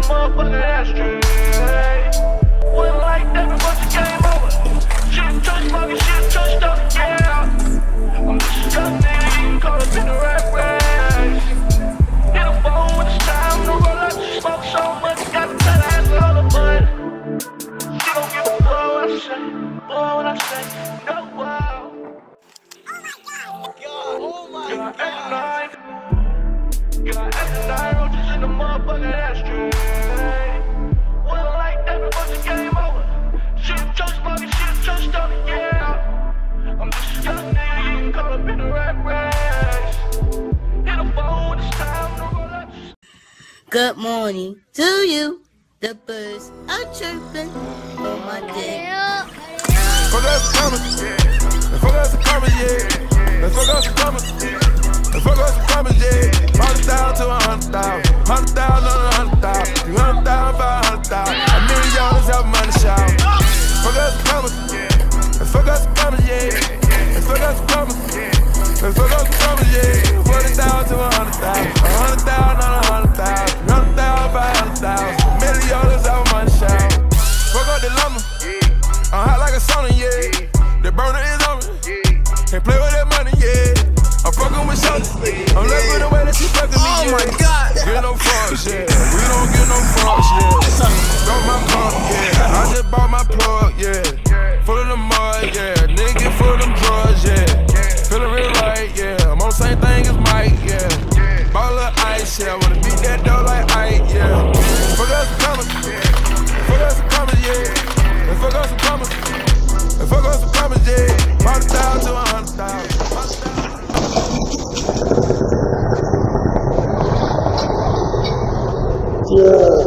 motherfucking ashtray. Wouldn't like that before you came over. Shit touch fucking shit touched up, yeah. I'm just a young nigga, you can call up in the rat race. Hit a phone when it's time to roll up. Smoke so much, got to tell her ass all the bud. She gon' give a blow when I say, no wow. Oh my God. Got F9 roaches in the motherfucking ashtray. Wouldn't like that before you came over. Shit touched fucking shit touched up, yeah. I'm just a young nigga, you can call up in the rat race. Hit a phone when it's time to roll up. Good morning to you. The birds are chirping on my day. Fuck us coming, yeah. Fuck us coming, yeah. Fuck us coming, yeah. Fuck us coming, yeah. 100,000 to 100,000, 100,000 on 100,000, 200,000, 500,000. $1 million have money shout. Fuck us coming, yeah. Fuck us coming, yeah. Fuck us coming, yeah. Fuck us coming, yeah. 40,000 to 100,000, 100,000 on 100,000, 200,000, 500,000. $1 million have money shout. Fuck up the lumber. I'm hot like a sauna, yeah. The burner is on me. Can't play with that money, yeah. I'm fucking with shorty. I'm loving the way that she fucking me, yeah. Oh my God. Get no fuck shit. We don't get no fuck shit. Got my car, yeah. I just bought my plug, yeah. Full of the mud, yeah. Nigga full of them drugs, yeah. Feeling real right, yeah. I'm on the same thing as Mike, yeah. Ball of ice, yeah. Wanna beat that dough like Ike, yeah. Fuck us coming, fuck us coming, yeah. Fuck us some commas, fuck us some commas, yeah. 100,000 to 100,000. Yeah.